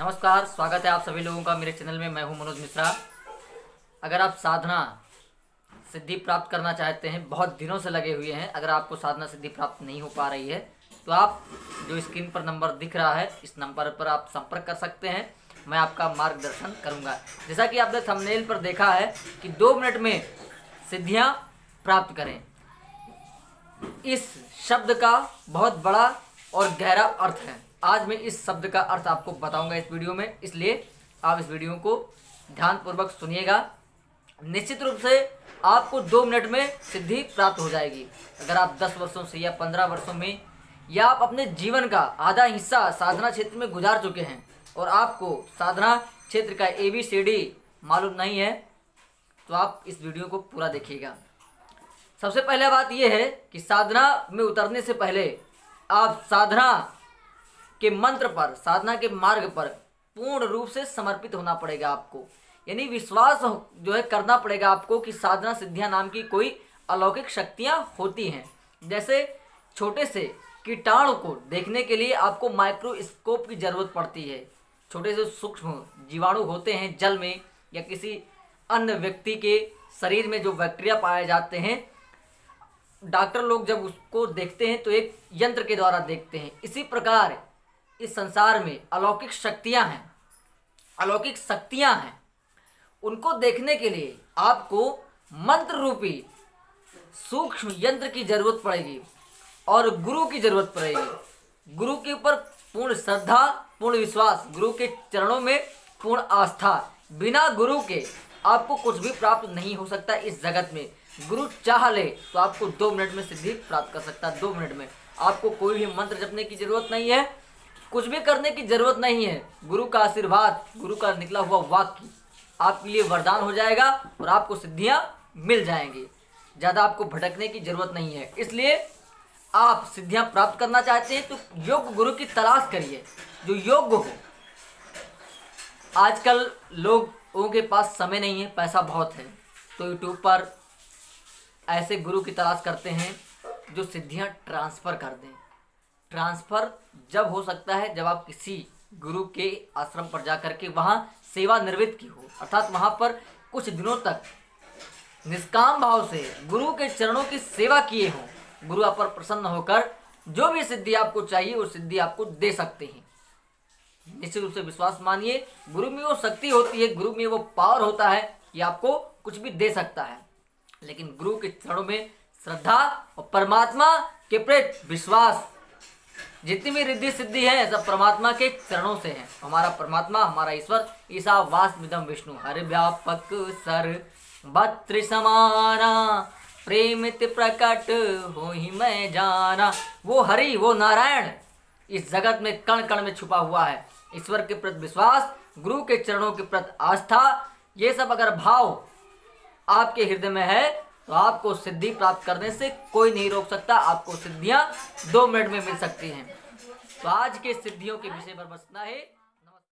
नमस्कार, स्वागत है आप सभी लोगों का मेरे चैनल में। मैं हूं मनोज मिश्रा। अगर आप साधना सिद्धि प्राप्त करना चाहते हैं, बहुत दिनों से लगे हुए हैं, अगर आपको साधना सिद्धि प्राप्त नहीं हो पा रही है तो आप जो स्क्रीन पर नंबर दिख रहा है, इस नंबर पर आप संपर्क कर सकते हैं। मैं आपका मार्गदर्शन करूंगा। जैसा कि आपने थंबनेल पर देखा है कि 2 मिनट में सिद्धियां प्राप्त करें, इस शब्द का बहुत बड़ा और गहरा अर्थ है। आज मैं इस शब्द का अर्थ आपको बताऊंगा इस वीडियो में, इसलिए आप इस वीडियो को ध्यानपूर्वक सुनिएगा। निश्चित रूप से आपको 2 मिनट में सिद्धि प्राप्त हो जाएगी। अगर आप 10 वर्षों से या 15 वर्षों में या आप अपने जीवन का आधा हिस्सा साधना क्षेत्र में गुजार चुके हैं और आपको साधना क्षेत्र का ABCD मालूम नहीं है, तो आप इस वीडियो को पूरा देखिएगा। सबसे पहले बात यह है कि साधना में उतरने से पहले आप साधना के मंत्र पर, साधना के मार्ग पर पूर्ण रूप से समर्पित होना पड़ेगा आपको। यानी विश्वास जो है करना पड़ेगा आपको कि साधना सिद्धियां नाम की कोई अलौकिक शक्तियां होती हैं। जैसे छोटे से कीटाणु को देखने के लिए आपको माइक्रोस्कोप की जरूरत पड़ती है। छोटे से सूक्ष्म जीवाणु होते हैं जल में या किसी अन्य व्यक्ति के शरीर में जो बैक्टीरिया पाए जाते हैं, डॉक्टर लोग जब उसको देखते हैं तो एक यंत्र के द्वारा देखते हैं। इसी प्रकार इस संसार में अलौकिक शक्तियां हैं, अलौकिक शक्तियां हैं। उनको देखने के लिए आपको मंत्र रूपी सूक्ष्म यंत्र की जरूरत पड़ेगी और गुरु की जरूरत पड़ेगी। गुरु के ऊपर पूर्ण श्रद्धा, पूर्ण विश्वास, गुरु के चरणों में पूर्ण आस्था। बिना गुरु के आपको कुछ भी प्राप्त नहीं हो सकता इस जगत में। गुरु चाह ले तो आपको 2 मिनट में सिद्धि प्राप्त कर सकता है। 2 मिनट में आपको कोई भी मंत्र जपने की जरूरत नहीं है, कुछ भी करने की जरूरत नहीं है। गुरु का आशीर्वाद, गुरु का निकला हुआ वाक्य आपके लिए वरदान हो जाएगा और आपको सिद्धियां मिल जाएंगी। ज़्यादा आपको भटकने की जरूरत नहीं है। इसलिए आप सिद्धियां प्राप्त करना चाहते हैं तो योग्य गुरु की तलाश करिए, जो योग्य हो। आजकल लोगों के पास समय नहीं है, पैसा बहुत है, तो यूट्यूब पर ऐसे गुरु की तलाश करते हैं जो सिद्धियां ट्रांसफ़र कर दें। ट्रांसफ़र जब हो सकता है जब आप किसी गुरु के आश्रम पर जाकर के वहाँ सेवानिवृत्त की हो, अर्थात वहाँ पर कुछ दिनों तक निष्काम भाव से गुरु के चरणों की सेवा किए हों। गुरु आप पर प्रसन्न होकर जो भी सिद्धि आपको चाहिए वो सिद्धि आपको दे सकते हैं। निश्चित रूप से विश्वास मानिए, गुरु में वो शक्ति होती है, गुरु में वो पावर होता है, ये आपको कुछ भी दे सकता है। लेकिन गुरु के चरणों में श्रद्धा और परमात्मा के प्रति विश्वास, जितनी भी रिद्धि सिद्धि है सब परमात्मा के चरणों से है। हमारा परमात्मा, हमारा ईश्वर ईसा वासमिदम विष्णु हर व्यापक सर्वत्र समाना प्रेमित प्रकट हो ही मैं जाना। वो हरि, वो नारायण इस जगत में कण कण में छुपा हुआ है। ईश्वर के प्रति विश्वास, गुरु के चरणों के प्रति आस्था, ये सब अगर भाव आपके हृदय में है तो आपको सिद्धि प्राप्त करने से कोई नहीं रोक सकता। आपको सिद्धियां 2 मिनट में मिल सकती हैं। तो आज के सिद्धियों के विषय पर बस इतना है।